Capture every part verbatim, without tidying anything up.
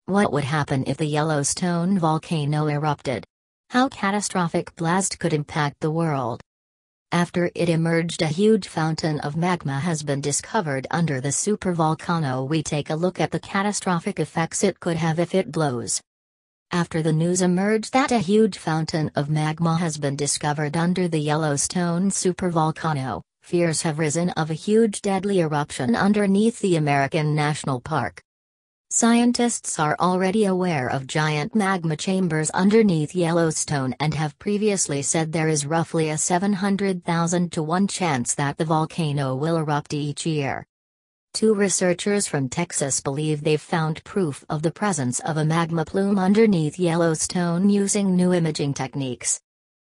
What would happen if the Yellowstone volcano erupted? How catastrophic blast could impact the world? After it emerged, a huge fountain of magma has been discovered under the supervolcano. We take a look at the catastrophic effects it could have if it blows. After the news emerged that a huge fountain of magma has been discovered under the Yellowstone supervolcano, fears have risen of a huge deadly eruption underneath the American National Park. Scientists are already aware of giant magma chambers underneath Yellowstone and have previously said there is roughly a seven hundred thousand to one chance that the volcano will erupt each year. Two researchers from Texas believe they've found proof of the presence of a magma plume underneath Yellowstone using new imaging techniques.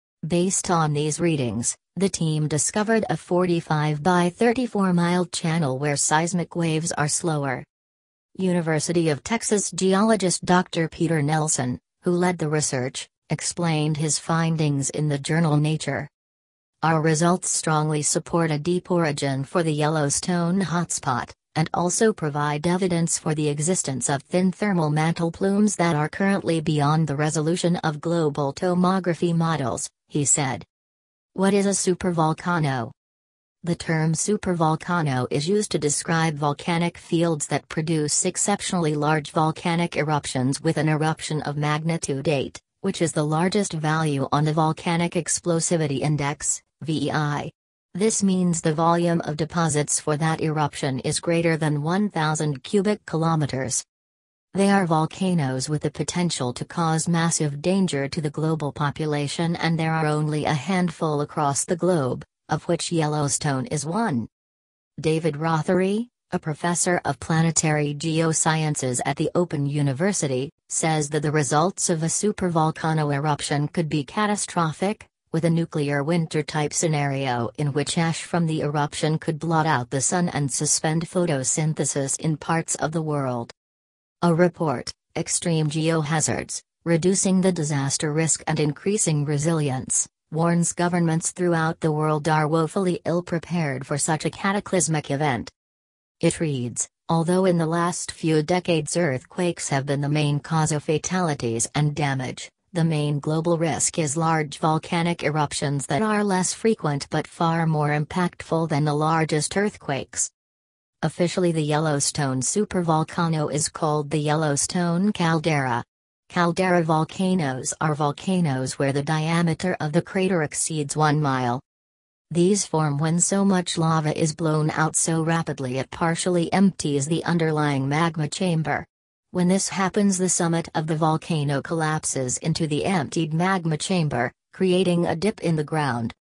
Based on these readings, the team discovered a forty-five by thirty-four mile channel where seismic waves are slower. University of Texas geologist Doctor Peter Nelson, who led the research, explained his findings in the journal Nature. Our results strongly support a deep origin for the Yellowstone hotspot, and also provide evidence for the existence of thin thermal mantle plumes that are currently beyond the resolution of global tomography models, he said. What is a supervolcano? The term supervolcano is used to describe volcanic fields that produce exceptionally large volcanic eruptions with an eruption of magnitude eight, which is the largest value on the Volcanic Explosivity Index, V E I. This means the volume of deposits for that eruption is greater than one thousand cubic kilometers. They are volcanoes with the potential to cause massive danger to the global population, and there are only a handful across the globe, of which Yellowstone is one. David Rothery, a professor of planetary geosciences at the Open University, says that the results of a supervolcano eruption could be catastrophic, with a nuclear winter-type scenario in which ash from the eruption could blot out the sun and suspend photosynthesis in parts of the world. A report, Extreme Geohazards, Reducing the Disaster Risk and Increasing Resilience, warns governments throughout the world are woefully ill-prepared for such a cataclysmic event. It reads, although in the last few decades earthquakes have been the main cause of fatalities and damage, the main global risk is large volcanic eruptions that are less frequent but far more impactful than the largest earthquakes. Officially, the Yellowstone supervolcano is called the Yellowstone caldera. Caldera volcanoes are volcanoes where the diameter of the crater exceeds one mile. These form when so much lava is blown out so rapidly it partially empties the underlying magma chamber. When this happens, the summit of the volcano collapses into the emptied magma chamber, creating a dip in the ground.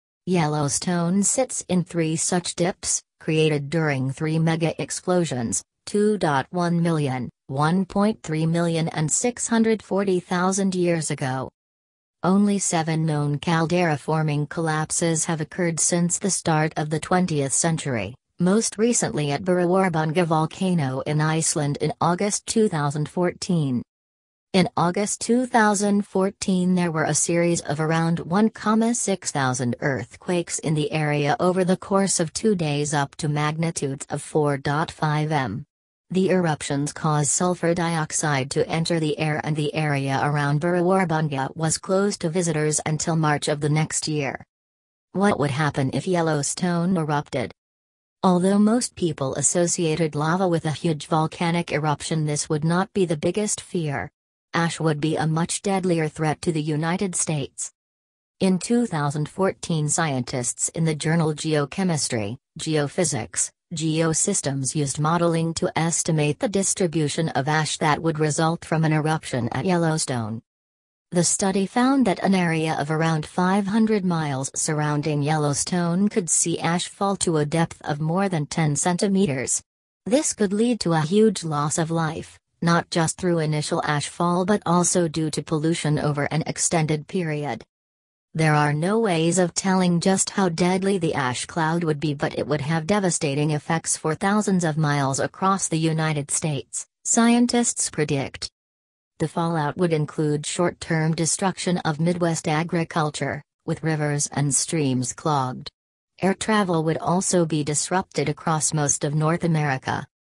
Yellowstone sits in three such dips, created during three mega explosions, two point one million, one point three million and six hundred forty thousand years ago. Only seven known caldera-forming collapses have occurred since the start of the twentieth century, most recently at Burawarbunga volcano in Iceland in August two thousand fourteen. In August two thousand fourteen there were a series of around one thousand six hundred earthquakes in the area over the course of two days up to magnitudes of four point five meters. The eruptions caused sulfur dioxide to enter the air, and the area around Burawarbunga was closed to visitors until March of the next year. What would happen if Yellowstone erupted? Although most people associated lava with a huge volcanic eruption, this would not be the biggest fear. Ash would be a much deadlier threat to the United States. In two thousand fourteen, scientists in the journal Geochemistry, Geophysics, Geosystems used modeling to estimate the distribution of ash that would result from an eruption at Yellowstone. The study found that an area of around five hundred miles surrounding Yellowstone could see ash fall to a depth of more than ten centimeters. This could lead to a huge loss of life, not just through initial ash fall but also due to pollution over an extended period. There are no ways of telling just how deadly the ash cloud would be, but it would have devastating effects for thousands of miles across the United States, scientists predict. The fallout would include short-term destruction of Midwest agriculture, with rivers and streams clogged. Air travel would also be disrupted across most of North America.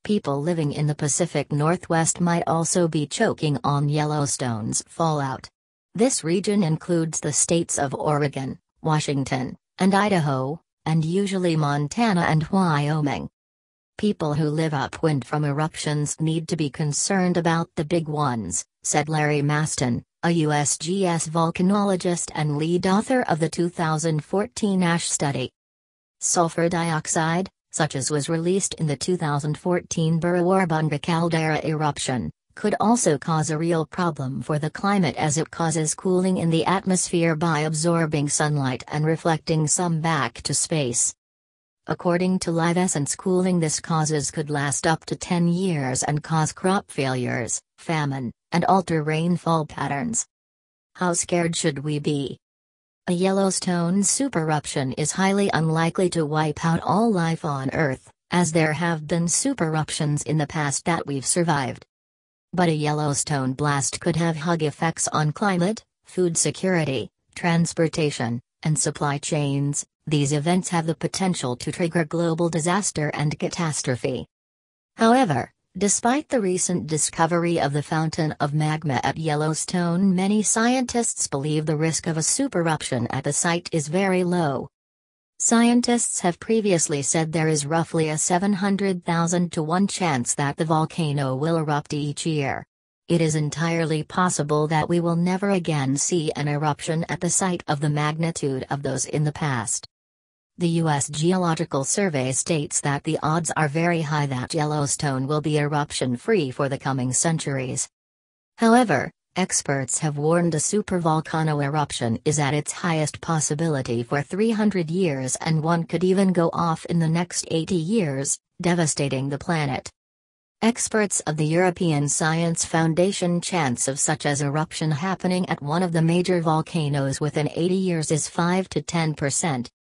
People living in the Pacific Northwest might also be choking on Yellowstone's fallout. This region includes the states of Oregon, Washington, and Idaho, and usually Montana and Wyoming. People who live upwind from eruptions need to be concerned about the big ones, said Larry Maston, a U S G S volcanologist and lead author of the two thousand fourteen ash study. Sulfur dioxide, such as was released in the two thousand fourteen Burrawarbunga caldera eruption, could also cause a real problem for the climate as it causes cooling in the atmosphere by absorbing sunlight and reflecting some back to space. According to Livescence, cooling this causes could last up to ten years and cause crop failures, famine, and alter rainfall patterns. How scared should we be? A Yellowstone supereruption is highly unlikely to wipe out all life on Earth, as there have been supereruptions in the past that we've survived. But a Yellowstone blast could have huge effects on climate, food security, transportation, and supply chains. These events have the potential to trigger global disaster and catastrophe. However, despite the recent discovery of the fountain of magma at Yellowstone, many scientists believe the risk of a supereruption at the site is very low. Scientists have previously said there is roughly a seven hundred thousand to one chance that the volcano will erupt each year. It is entirely possible that we will never again see an eruption at the site of the magnitude of those in the past. The U S Geological Survey states that the odds are very high that Yellowstone will be eruption-free for the coming centuries. However, experts have warned a supervolcano eruption is at its highest possibility for three hundred years, and one could even go off in the next eighty years, devastating the planet. Experts of the European Science Foundation chance of such as eruption happening at one of the major volcanoes within eighty years is five to ten percent,